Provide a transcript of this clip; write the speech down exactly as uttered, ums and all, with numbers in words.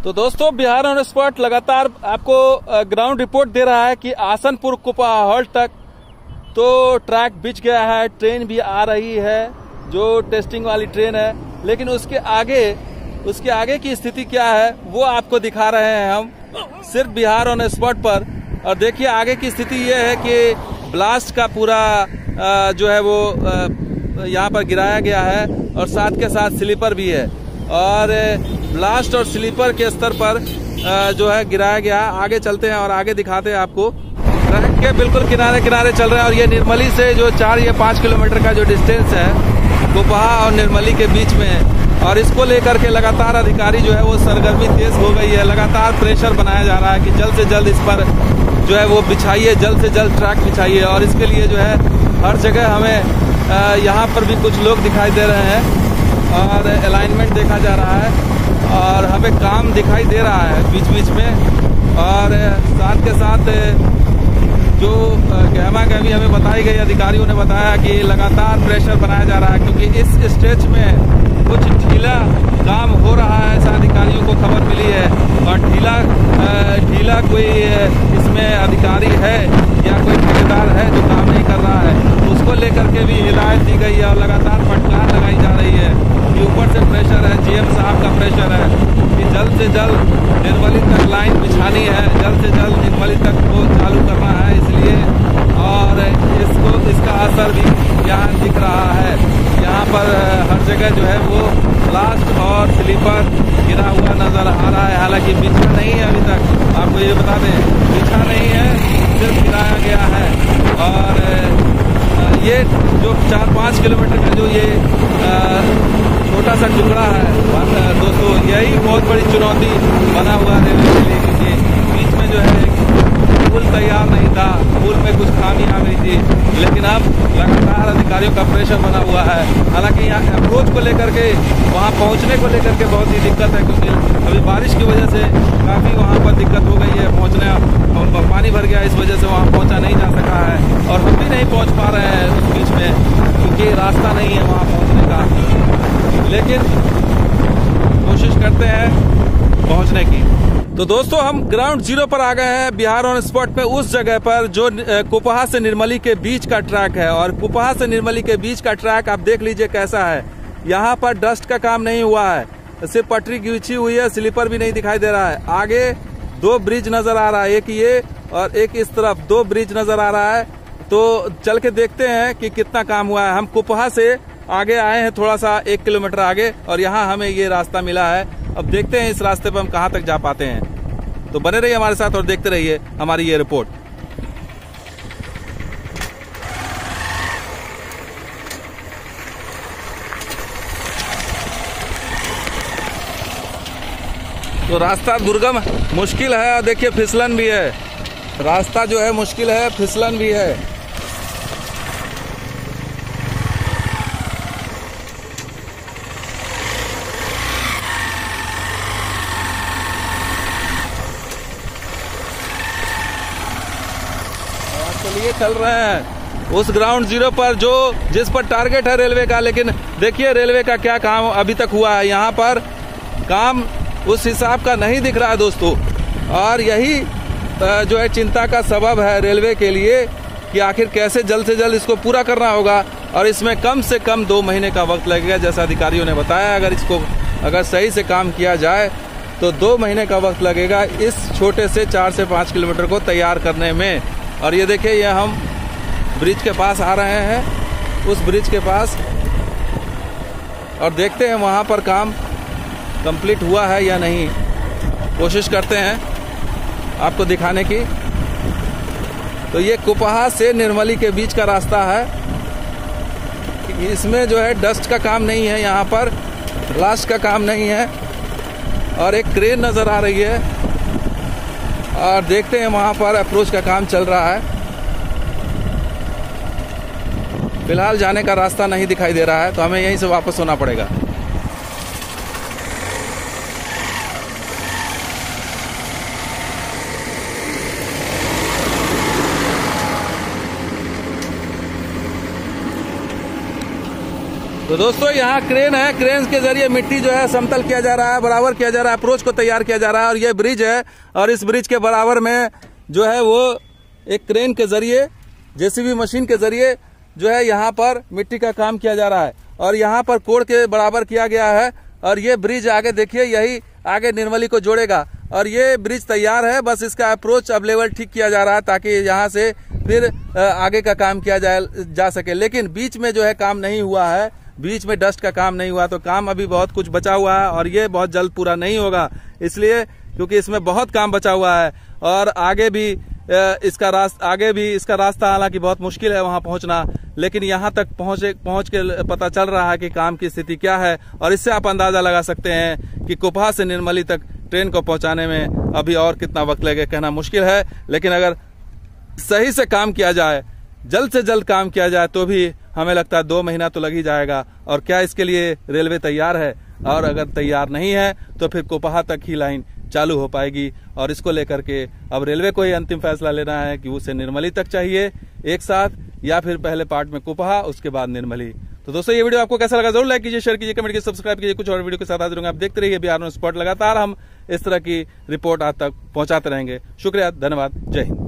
तो दोस्तों, Bihar on spot लगातार आपको ग्राउंड रिपोर्ट दे रहा है कि आसनपुर कुपहा हॉल्ट तक तो ट्रैक बिछ गया है। ट्रेन भी आ रही है जो टेस्टिंग वाली ट्रेन है, लेकिन उसके आगे उसके आगे की स्थिति क्या है वो आपको दिखा रहे हैं हम सिर्फ बिहार ऑन स्पॉट पर। और देखिए आगे की स्थिति ये है कि ब्लास्ट का पूरा जो है वो यहाँ पर गिराया गया है और साथ के साथ स्लीपर भी है। और ब्लास्ट और स्लीपर के स्तर पर जो है गिराया गया है। आगे चलते हैं और आगे दिखाते हैं आपको। ट्रैक के बिल्कुल किनारे किनारे चल रहे हैं और ये निर्मली से जो चार या पाँच किलोमीटर का जो डिस्टेंस है कुपहा और निर्मली के बीच में है। और इसको लेकर के लगातार अधिकारी जो है वो सरगर्मी तेज हो गई है। लगातार प्रेशर बनाया जा रहा है कि जल्द से जल्द इस पर जो है वो बिछाइए, जल्द से जल्द ट्रैक बिछाइए। और इसके लिए जो है हर जगह हमें यहाँ पर भी कुछ लोग दिखाई दे रहे हैं और अलाइनमेंट देखा जा रहा है और हमें काम दिखाई दे रहा है बीच बीच में। और साथ के साथ जो गहमा गहमी हमें बताई गई, अधिकारियों ने बताया कि लगातार प्रेशर बनाया जा रहा है क्योंकि इस स्टेज में कुछ ढीला काम हो रहा है, ऐसा अधिकारियों को खबर मिली है। और ढीला ढीला कोई इसमें अधिकारी है या कोई ठेकेदार है जो काम नहीं कर रहा है, उसको लेकर के भी हिदायत दी गई है और लगातार फटकार लगाई जा रही है कि ऊपर से प्रेशर है, जीएम साहब का प्रेशर है कि जल्द से जल्द निर्मली तक लाइन बिछानी है, जल्द से जल्द निर्मली तक को चालू करना है। इसलिए और इसको इसका असर भी यहाँ दिख रहा है। यहाँ पर हर जगह जो है वो ब्लास्ट और स्लीपर गिरा हुआ नजर आ रहा है। हालांकि बिछा नहीं है अभी तक, आपको ये बता दें बिछा नहीं है, सिर्फ गिराया गया है। और ये जो चार पाँच किलोमीटर का जो ये छोटा सा टुकड़ा है दोस्तों, यही बहुत बड़ी चुनौती बना हुआ है रेलवे के लिए क्योंकि बीच में जो है पुल तैयार नहीं था, पुल में कुछ खामी आ गई थी, लेकिन अब लगातार अधिकारियों का प्रेशर बना हुआ है। हालांकि यहाँ अप्रोच को लेकर के, वहाँ पहुँचने को लेकर के बहुत ही दिक्कत है क्योंकि अभी बारिश की वजह से काफ़ी वहाँ पर दिक्कत हो गई है पहुँचने, पानी भर गया, इस वजह से वहाँ पहुँचा नहीं जा सका है और हम भी नहीं पहुँच पा रहे हैं उस बीच में क्योंकि रास्ता नहीं है वहाँ पहुँचने का, लेकिन कोशिश करते हैं पहुँचने की। तो दोस्तों, हम ग्राउंड जीरो पर आ गए हैं बिहार ऑन स्पॉट पे, उस जगह पर जो कुपहा से निर्मली के बीच का ट्रैक है। और कुपहा से निर्मली के बीच का ट्रैक आप देख लीजिए कैसा है। यहाँ पर डस्ट का काम नहीं हुआ है, सिर्फ पटरी बिछी हुई है, स्लीपर भी नहीं दिखाई दे रहा है। आगे दो ब्रिज नजर आ रहा है, एक ये और एक इस तरफ, दो ब्रिज नजर आ रहा है। तो चल के देखते हैं कि कितना काम हुआ है। हम कुपहा से आगे आए हैं थोड़ा सा एक किलोमीटर आगे और यहाँ हमें ये रास्ता मिला है। अब देखते हैं इस रास्ते पर हम कहाँ तक जा पाते हैं। तो बने रहिए हमारे साथ और देखते रहिए हमारी ये रिपोर्ट। तो रास्ता दुर्गम मुश्किल है और देखिए फिसलन भी है। रास्ता जो है मुश्किल है, फिसलन भी है। चलिए चल रहे हैं उस ग्राउंड जीरो पर जो जिस पर टारगेट है रेलवे का, लेकिन देखिए रेलवे का क्या काम अभी तक हुआ है। यहाँ पर काम उस हिसाब का नहीं दिख रहा है दोस्तों। और यही जो है चिंता का सबब है रेलवे के लिए कि आखिर कैसे जल्द से जल्द इसको पूरा करना होगा। और इसमें कम से कम दो महीने का वक्त लगेगा जैसा अधिकारियों ने बताया। अगर इसको अगर सही से काम किया जाए तो दो महीने का वक्त लगेगा इस छोटे से चार से पाँच किलोमीटर को तैयार करने में। और ये देखिए, ये हम ब्रिज के पास आ रहे हैं, उस ब्रिज के पास, और देखते हैं वहाँ पर काम कंप्लीट हुआ है या नहीं। कोशिश करते हैं आपको दिखाने की। तो ये कुपहा से निर्मली के बीच का रास्ता है। इसमें जो है डस्ट का काम नहीं है, यहाँ पर ब्लास्ट का काम नहीं है। और एक क्रेन नज़र आ रही है और देखते हैं वहाँ पर अप्रोच का काम चल रहा है। फिलहाल जाने का रास्ता नहीं दिखाई दे रहा है, तो हमें यहीं से वापस होना पड़ेगा। तो दोस्तों यहाँ क्रेन है, क्रेन के जरिए मिट्टी जो है समतल किया जा रहा है, बराबर किया जा रहा है, अप्रोच को तैयार किया जा रहा है। और ये ब्रिज है और इस ब्रिज के बराबर में जो है वो एक क्रेन के जरिए, जेसीबी मशीन के जरिए जो है यहाँ पर मिट्टी का काम किया जा रहा है और यहाँ पर कोड़ के बराबर किया गया है। और ये ब्रिज आगे देखिए, यही आगे निर्मली को जोड़ेगा और ये ब्रिज तैयार है। बस इसका अप्रोच अब लेवल ठीक किया जा रहा है ताकि यहाँ से फिर आगे का काम किया जा, जा सके। लेकिन बीच में जो है काम नहीं हुआ है, बीच में डस्ट का काम नहीं हुआ, तो काम अभी बहुत कुछ बचा हुआ है और ये बहुत जल्द पूरा नहीं होगा, इसलिए क्योंकि इसमें बहुत काम बचा हुआ है। और आगे भी इसका रास्ता आगे भी इसका रास्ता हालांकि बहुत मुश्किल है वहां पहुंचना, लेकिन यहां तक पहुंचे पहुंच के पता चल रहा है कि काम की स्थिति क्या है। और इससे आप अंदाजा लगा सकते हैं कि कुपहा से निर्मली तक ट्रेन को पहुंचाने में अभी और कितना वक्त लगेगा, कहना मुश्किल है। लेकिन अगर सही से काम किया जाए, जल्द से जल्द काम किया जाए, तो भी हमें लगता है दो महीना तो लग ही जाएगा। और क्या इसके लिए रेलवे तैयार है? और अगर तैयार नहीं है तो फिर कुपहा तक ही लाइन चालू हो पाएगी। और इसको लेकर के अब रेलवे को ही अंतिम फैसला लेना है कि उसे निर्मली तक चाहिए एक साथ, या फिर पहले पार्ट में कुपहा उसके बाद निर्मली। तो दोस्तों ये वीडियो आपको कैसा लगा जरूर लाइक कीजिए, शेयर कीजिए, कमेंट कीजिए, सब्सक्राइब कीजिए। कुछ और वीडियो के साथ हाजिर होंगे। आप देखते रहिए बिहार न्यूज स्पॉट, लगातार हम इस तरह की रिपोर्ट आज तक पहुंचाते रहेंगे। शुक्रिया, धन्यवाद, जय हिंद।